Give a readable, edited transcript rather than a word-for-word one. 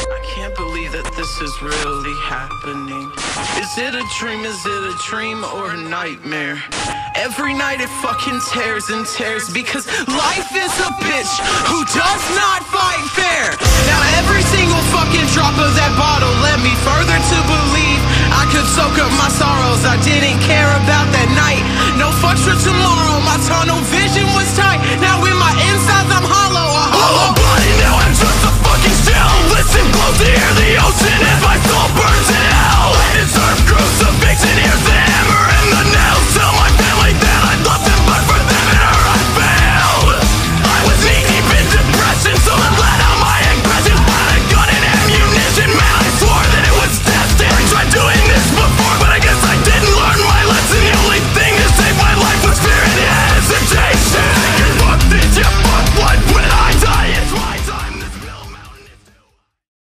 I can't believe that this is really happening. Is it a dream? Is it a dream or a nightmare? Every night it fucking tears and tears, because life is a bitch who does not fight fair. Now everything